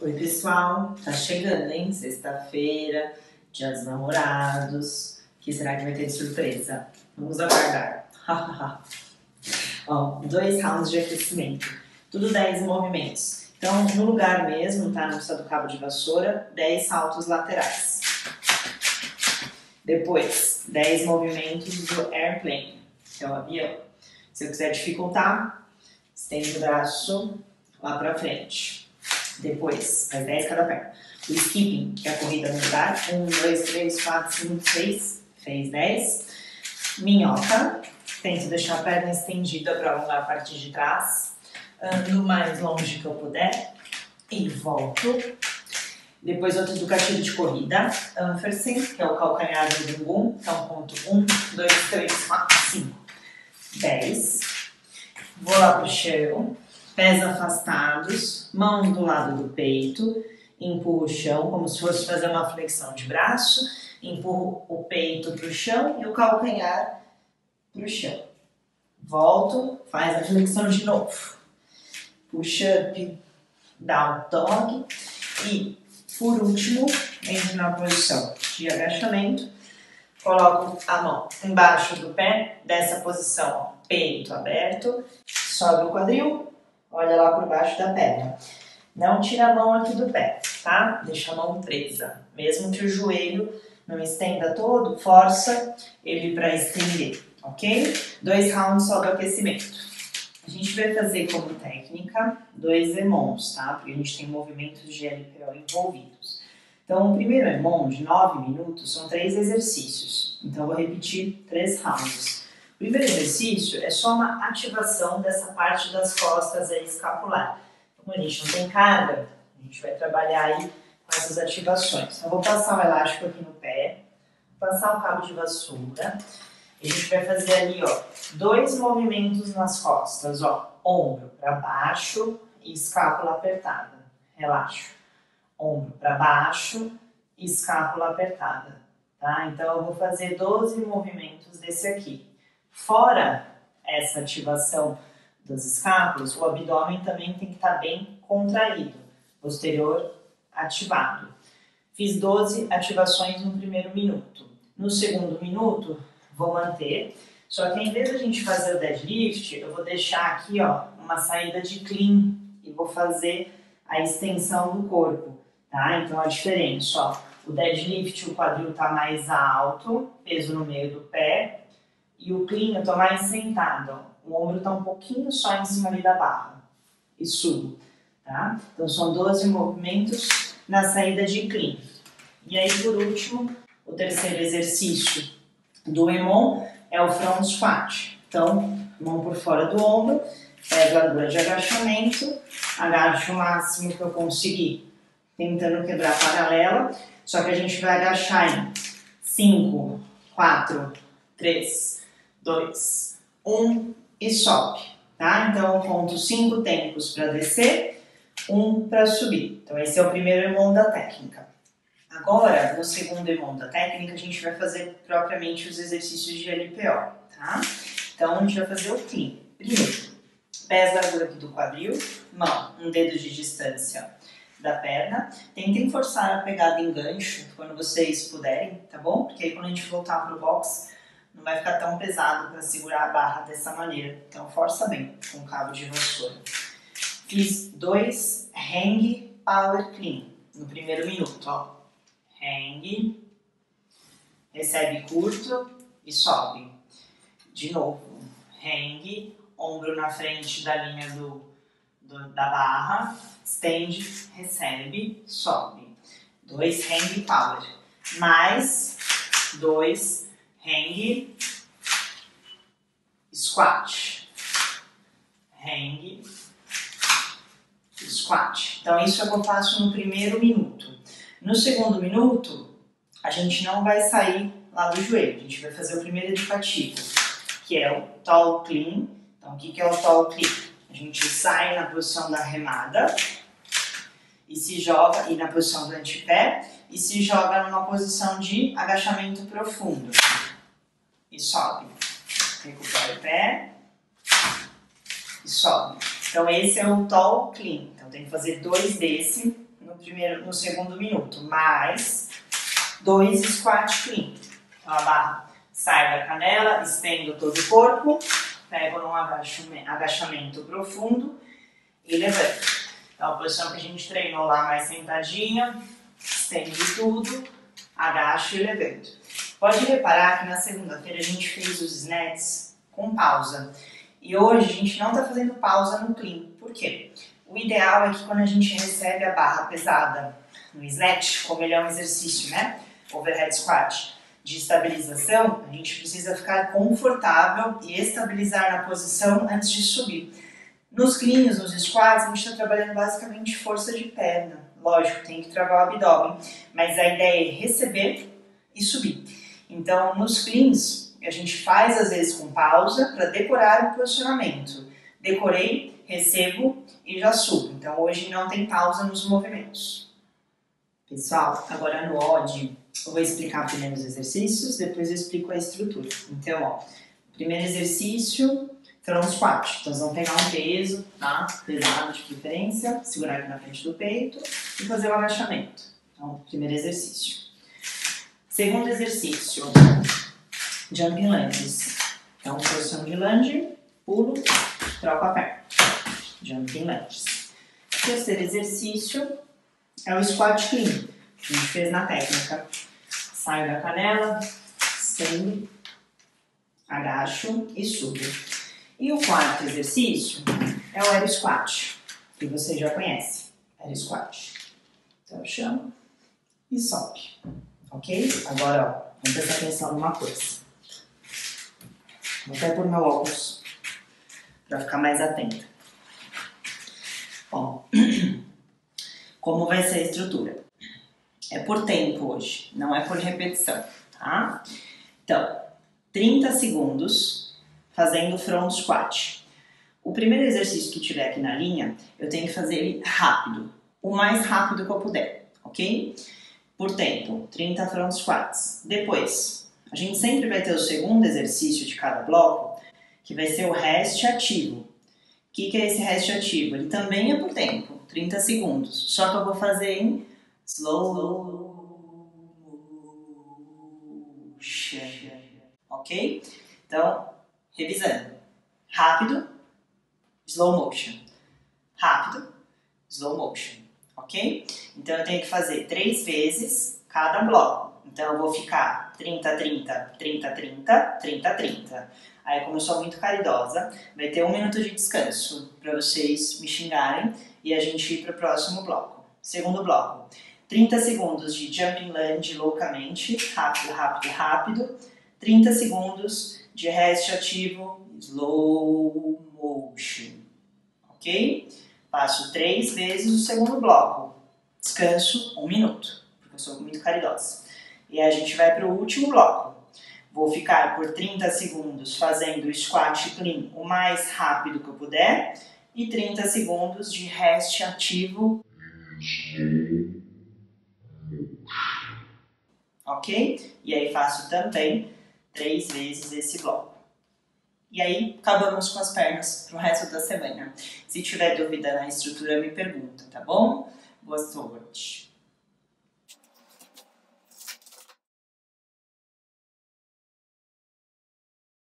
Oi pessoal, tá chegando, hein? Sexta-feira, Dia dos Namorados. O que será que vai ter de surpresa? Vamos aguardar. Ó, 2 rounds de aquecimento, tudo 10 movimentos. Então, no lugar mesmo, tá? Não precisa do cabo de vassoura, 10 saltos laterais. Depois, 10 movimentos do airplane, que é o avião. Se eu quiser dificultar, estende o braço lá pra frente. Depois, faz 10 cada perna. O skipping, que é a corrida no lugar. 1, 2, 3, 4, 5, 6. Fez 10. Minhoca. Tento deixar a perna estendida para alongar a parte de trás. Ando o mais longe que eu puder. E volto. Depois outro educativo de corrida. Anfersen, que é o calcanhar do bumbum. Então conto 1, 2, 3, 4, 5, 10. Vou lá pro chão. Pés afastados, mão do lado do peito, empurro o chão como se fosse fazer uma flexão de braço, empurro o peito para o chão e o calcanhar para o chão. Volto, faz a flexão de novo. Push-up, down dog e, por último, entro na posição de agachamento, coloco a mão embaixo do pé, dessa posição, ó, peito aberto, sobe o quadril. Olha lá por baixo da perna. Não tira a mão aqui do pé, tá? Deixa a mão presa. Mesmo que o joelho não estenda todo, força ele para estender, ok? 2 rounds só do aquecimento. A gente vai fazer como técnica 2 EMONs, tá? Porque a gente tem movimentos de LPO envolvidos. Então, o primeiro EMON de 9 minutos são 3 exercícios. Então, eu vou repetir 3 rounds. O primeiro exercício é só uma ativação dessa parte das costas aí escapular. Como a gente não tem carga, a gente vai trabalhar aí com essas ativações. Então, eu vou passar o elástico aqui no pé, passar o cabo de vassoura. E a gente vai fazer ali, ó, 2 movimentos nas costas, ó. Ombro para baixo e escápula apertada. Relaxa. Ombro para baixo e escápula apertada, tá? Então, eu vou fazer 12 movimentos desse aqui. Fora essa ativação das escápulas, o abdômen também tem que estar bem contraído, posterior ativado. Fiz 12 ativações no primeiro minuto. No segundo minuto, vou manter, só que em vez de a gente fazer o deadlift, eu vou deixar aqui, ó, uma saída de clean e vou fazer a extensão do corpo, tá? Então a diferença, ó, o deadlift, o quadril tá mais alto, peso no meio do pé. E o clean eu tô mais sentado, ó. O ombro tá um pouquinho só em cima ali da barra. E subo, tá? Então são 12 movimentos na saída de clean. E aí, por último, o terceiro exercício do EMON é o front squat. Então, mão por fora do ombro, pego a largura de agachamento, agacho o máximo que eu conseguir, tentando quebrar a paralela. Só que a gente vai agachar em 5, 4, 3, 2, 1 e sobe, tá? Então eu conto 5 tempos para descer, 1 para subir. Então esse é o primeiro EMON da técnica. Agora, no segundo EMON da técnica, a gente vai fazer propriamente os exercícios de LPO, tá? Então a gente vai fazer o clean. Primeiro, pés da largura aqui do quadril, mão, um dedo de distância da perna. Tentem forçar a pegada em gancho quando vocês puderem, tá bom? Porque aí quando a gente voltar pro box, não vai ficar tão pesado para segurar a barra dessa maneira. Então, força bem com o cabo de vassoura. Fiz 2 hang power clean no primeiro minuto, ó. Hang, recebe curto e sobe. De novo, hang, ombro na frente da linha da barra, estende, recebe, sobe. 2 hang power, mais 2 hang, squat, hang, squat. Então isso é o que eu faço no primeiro minuto. No segundo minuto, a gente não vai sair lá do joelho. A gente vai fazer o primeiro educativo, que é o tall clean. Então o que é o tall clean? A gente sai na posição da remada e se joga, e na posição do antepé, e se joga numa posição de agachamento profundo. E sobe. Recupera o pé e sobe. Então esse é o tall clean. Então tem que fazer 2 desse no segundo minuto, mais 2 squat clean. Então a barra sai da canela, estendo todo o corpo, pego num agachamento profundo e levanto. Então a posição que a gente treinou lá mais sentadinha, estende tudo, agacho e levanto. Pode reparar que na segunda-feira a gente fez os snatches com pausa. E hoje a gente não está fazendo pausa no clean. Por quê? O ideal é que quando a gente recebe a barra pesada no snatch, como ele é um exercício, né? Overhead squat, de estabilização, a gente precisa ficar confortável e estabilizar na posição antes de subir. Nos cleans, nos squats, a gente está trabalhando basicamente força de perna. Lógico, tem que travar o abdômen, mas a ideia é receber e subir. Então, nos cleans, a gente faz às vezes com pausa para decorar o posicionamento. Decorei, recebo e já subo. Então, hoje não tem pausa nos movimentos. Pessoal, agora no OD, eu vou explicar primeiro os exercícios, depois eu explico a estrutura. Então, ó, primeiro exercício, front squat. Então, nós vamos pegar um peso, tá? Pesado de preferência, segurar aqui na frente do peito e fazer o agachamento. Então, primeiro exercício. Segundo exercício, jumping lunges. Então, posição de lunge, pulo, troco a perna. Jumping lunges. Terceiro exercício é o squat clean, que a gente fez na técnica. Saio da canela, estendo, agacho e subo. E o quarto exercício é o aero squat, que você já conhece. Aero squat. Então eu chamo e sobe. Ok? Agora, ó, vamos prestar atenção numa coisa. Vou até pôr meu óculos para ficar mais atenta. Ó, como vai ser a estrutura? É por tempo hoje, não é por repetição, tá? Então, 30 segundos fazendo front squat. O primeiro exercício que tiver aqui na linha, eu tenho que fazer ele rápido, o mais rápido que eu puder, ok? Por tempo, 30 front squats. Depois, a gente sempre vai ter o segundo exercício de cada bloco, que vai ser o rest ativo. O que é esse rest ativo? Ele também é por tempo, 30 segundos. Só que eu vou fazer em slow motion, ok? Então, revisando. Rápido, slow motion. Rápido, slow motion, ok? Então, eu tenho que fazer 3 vezes cada bloco. Então, eu vou ficar 30, 30, 30, 30, 30, 30. Aí, como eu sou muito caridosa, vai ter 1 minuto de descanso para vocês me xingarem e a gente ir para o próximo bloco. Segundo bloco, 30 segundos de jumping lunge loucamente, rápido, rápido, rápido. 30 segundos de rest ativo, slow motion, ok? Faço 3 vezes o segundo bloco, descanso 1 minuto, porque eu sou muito caridosa. E aí a gente vai para o último bloco. Vou ficar por 30 segundos fazendo o squat clean o mais rápido que eu puder e 30 segundos de rest ativo, ok? E aí faço também 3 vezes esse bloco. E aí acabamos com as pernas pro resto da semana. Se tiver dúvida na estrutura, me pergunta, tá bom? Boa sorte!